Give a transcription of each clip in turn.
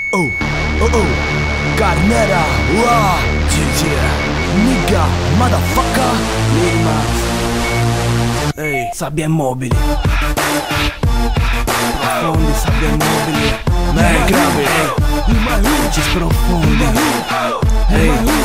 Oh, oh, oh, Carnera, wow, nigga, motherfucker, Lima, ehi, sabbie immobili, profondi, sabbie immobili, ehi, grave, ci sprofondi, ehi.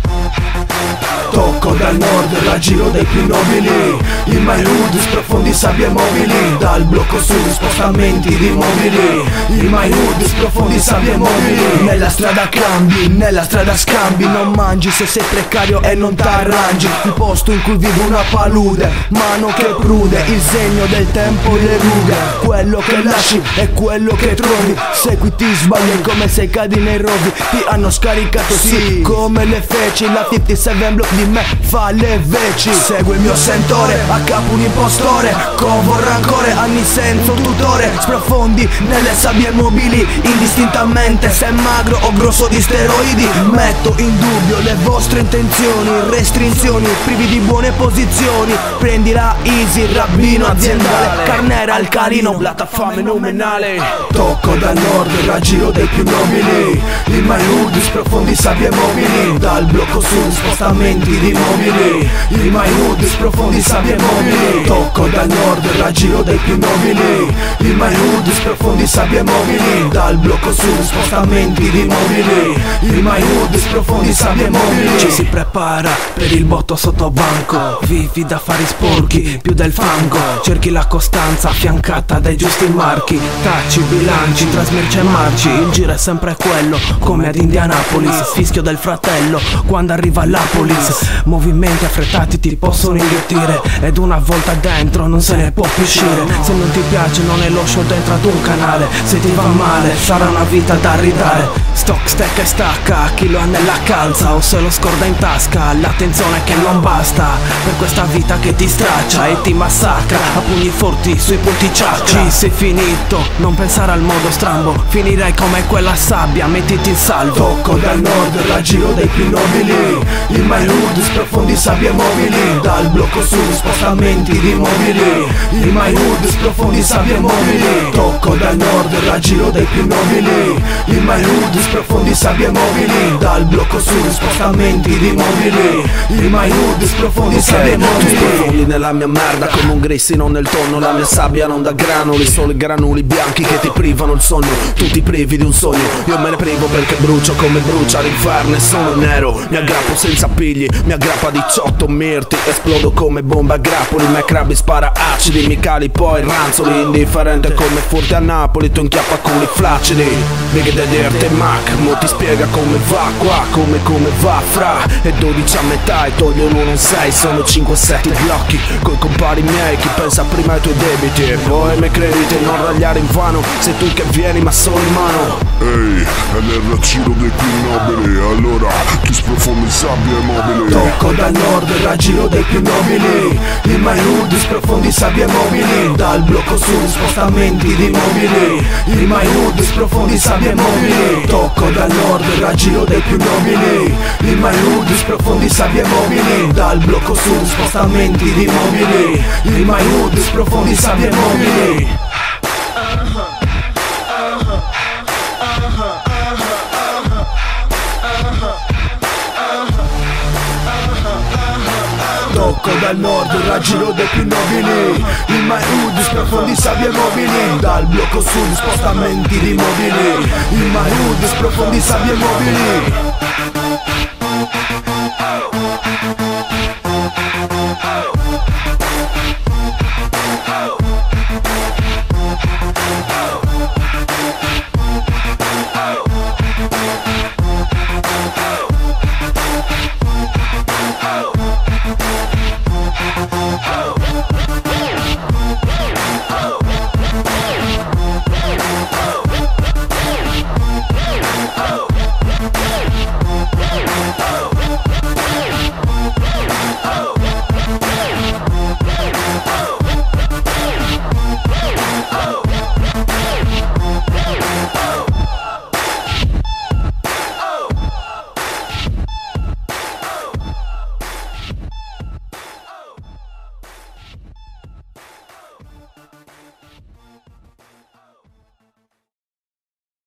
Tocco dal nord, raggiro dei più nobili. In my hood sprofondi sabbie mobili. Dal blocco sud spostamenti di mobili. In my hood sprofondi sabbie mobili. Nella strada cambi, nella strada scambi. Non mangi se sei precario e non t'arrangi. Il posto in cui vive una palude, mano che prude, il segno del tempo le rughe. Quello che lasci è quello che trovi. Se qui ti sbagli come se cadi nei rovi. Ti hanno scaricato sì, come le feci. La 57 block di me fa le veci. Segue il mio sentore, a capo un impostore. Covo rancore, anni senza un tutore. Sprofondi nelle sabbie mobili, indistintamente se magro o grosso di steroidi. Metto in dubbio le vostre intenzioni, restrizioni, privi di buone posizioni. Prendila easy, rabbino aziendale, Carnera alcalino, blata fenomenale. Tocco dal nord, raggiro dei più nobili. In my hood sprofondi sabbie mobili. Dal blocco sud spostamenti di mobili. In my hood sprofondi sabbie mobili. Tocco dal nord, raggiro dei più nobili. In my hood sprofondi sabbie mobili. Dal blocco sud spostamenti di mobili. In my hood sprofondi sabbie mobili. Ci si prepara per il botto sotto banco. Vivi da affari sporchi, più del fango. Cerchi la costanza affiancata dai giusti marchi. Tacci, bilanci, trasmerce e marci. Il giro è sempre quello, come ad Indianapolis. Fischio del fratello quando arriva la police. Movimenti affrettati ti possono inghiottire, ed una volta dentro non se ne può più uscire. Se non ti piace non è lo show dentro ad un canale. Se ti va male sarà una vita da ridare. Stock, stack e stacca, chi lo ha nella calza o se lo scorda in tasca. L'attenzione che non basta per questa vita che ti straccia e ti massacra a pugni forti sui punti chakra. Ci sei finito, non pensare al modo strambo. Finirai come quella sabbia, mettiti in salvo. Tocco dal nord, raggiro dei più nobili. In my hood sprofondi sabbie mobili. Dal blocco sud spostamenti di mobili. In my hood sprofondi sabbie mobili. Tocco dal nord, raggiro dei più nobili. In my hood sprofondi sabbie mobili. Dal blocco sud spostamenti di mobili. In my hood sprofondi sabbie mobili. Tu sprofondi nella mia merda come un grissino nel tonno. La mia sabbia non da granuli, solo i granuli bianchi che ti privano il sogno. Tu ti privi di un sogno, io me ne privo perché brucio come brucia l'inferno e sono nero. Mi aggrappo senza pigli, mi aggrappa 18 mirti. Esplodo come bomba a grappoli, me crabbi spara acidi. Mi cali poi ranzoli, indifferente come furti a Napoli. Tu inchiappa culi flaccidi, Big da dirte Mac. Mo ti spiega come va qua, come va fra. E 12 a metà e toglie l'uno un 6. Sono 5-7 blocchi coi compari miei. Chi pensa prima ai tuoi debiti e poi mi crediti. Non ragliare in vano, sei tu che vieni ma sono in mano. Ehi, è nel raggiro dei più nobili. Allora, chi sprofondi sabbie mobili. Tocco dal nord, raggiro dei più nobili. In my hood sprofondi sabbie mobili. Dal blocco sud spostamenti di mobili. In my hood sprofondi sabbie mobili. Tocco dal nord, raggiro dei più nobili. In my hood sprofondi sabbie mobili. Dal blocco sud spostamenti di mobili. In my hood sprofondi sabbie mobili. Tocco dal nord, raggiro dei più nobili. In my hood sprofondi sabbie mobili. Dal blocco sud spostamenti di mobili. In my hood sprofondi sabbie mobili.